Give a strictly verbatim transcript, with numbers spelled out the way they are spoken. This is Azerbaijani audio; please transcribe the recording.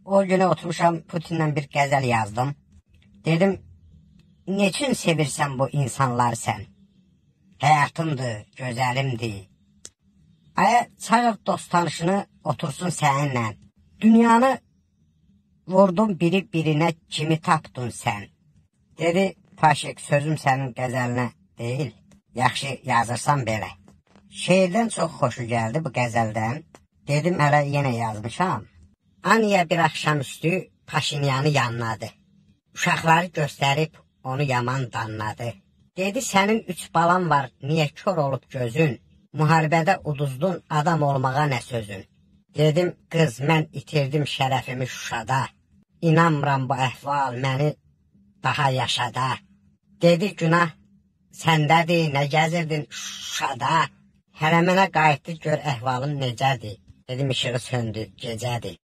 O günü oturmuşam Putin'le bir qəzəl yazdım. Dedim, neçün sevirsən bu insanlar sən? Həyatımdır, gözəlimdir. Aya çağır dost tanışını otursun səninlə. Dünyanı vurdun biri birinə kimi tapdın sən. Dedi, Paşik, sözüm sənin qəzəlinə deyil. Yaxşı yazırsan belə. Şeirdən çox xoşu gəldi bu qəzəldən. Dedim, hələ yenə yazmışam. Aniya bir axşamüstü Paşinyanı yanladı. Uşaqları göstərib onu yaman danladı. Dedi, sənin üç balan var, niyə kör olub gözün? Müharibədə uduzdun, adam olmağa nə sözün? Dedim, qız, mən itirdim şərəfimi Şuşada. İnanmıram bu əhval məni daha yaşada. Dedi, günah səndədir, nə gəzirdin Şuşada? Hələ mənə qayıtdı, gör əhvalın necədir. Dedim, işığı söndü, gecədir.